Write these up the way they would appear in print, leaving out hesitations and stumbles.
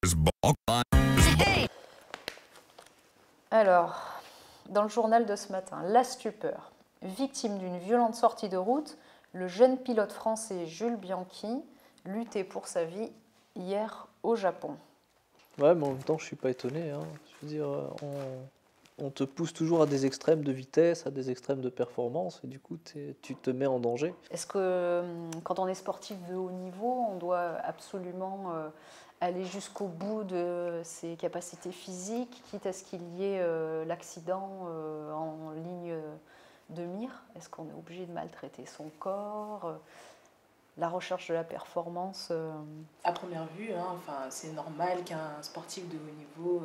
Alors, dans le journal de ce matin, la stupeur. Victime d'une violente sortie de route, le jeune pilote français Jules Bianchi luttait pour sa vie hier au Japon. Ouais, mais en même temps, je suis pas étonné, hein. Je veux dire, on te pousse toujours à des extrêmes de vitesse, à des extrêmes de performance, et du coup, tu te mets en danger. Est-ce que quand on est sportif de haut niveau, on doit absolument aller jusqu'au bout de ses capacités physiques, quitte à ce qu'il y ait l'accident en ligne de mire? Est-ce qu'on est obligé de maltraiter son corps? La recherche de la performance À première vue, hein, enfin, c'est normal qu'un sportif de haut niveau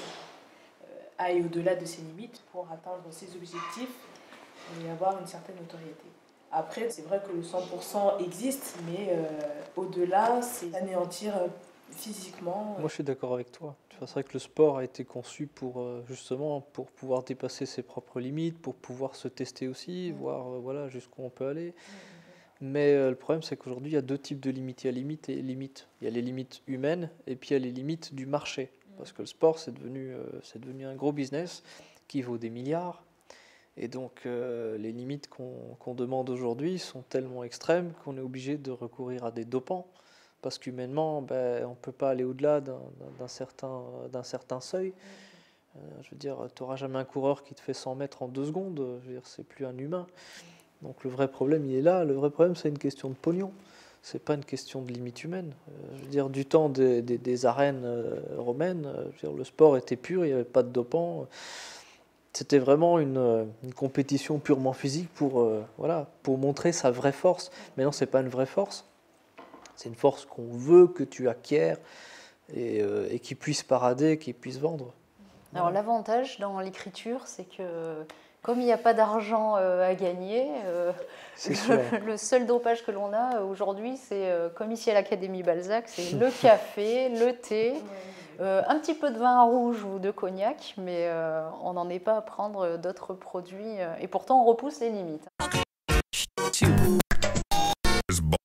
aille au-delà de ses limites pour atteindre ses objectifs et avoir une certaine notoriété. Après, c'est vrai que le 100% existe, mais au-delà, c'est anéantir physiquement. Moi, je suis d'accord avec toi. C'est vrai que le sport a été conçu pour justement pour pouvoir dépasser ses propres limites, pour pouvoir se tester aussi, voir voilà jusqu'où on peut aller. Mais le problème, c'est qu'aujourd'hui, il y a deux types de limites. Il y a limites et limites. Il y a les limites humaines et puis il y a les limites du marché. Parce que le sport, c'est devenu un gros business qui vaut des milliards. Et donc, les limites qu'on demande aujourd'hui sont tellement extrêmes qu'on est obligé de recourir à des dopants. Parce qu'humainement, ben, on ne peut pas aller au-delà d'un certain seuil. Je veux dire, tu n'auras jamais un coureur qui te fait 100 mètres en 2 secondes. Je veux dire, c'est plus un humain. Donc le vrai problème, il est là. Le vrai problème, c'est une question de pognon. C'est pas une question de limite humaine. Je veux dire, du temps des arènes romaines, je veux dire, le sport était pur, il n'y avait pas de dopant. C'était vraiment une compétition purement physique voilà, pour montrer sa vraie force. Mais non, c'est pas une vraie force. C'est une force qu'on veut que tu acquières et qui puisse parader, qui puisse vendre. Alors l'avantage dans l'écriture, c'est que comme il n'y a pas d'argent à gagner, le seul dopage que l'on a aujourd'hui, c'est comme ici à l'Académie Balzac, c'est le café, le thé, un petit peu de vin rouge ou de cognac, mais on n'en est pas à prendre d'autres produits. Et pourtant, on repousse les limites.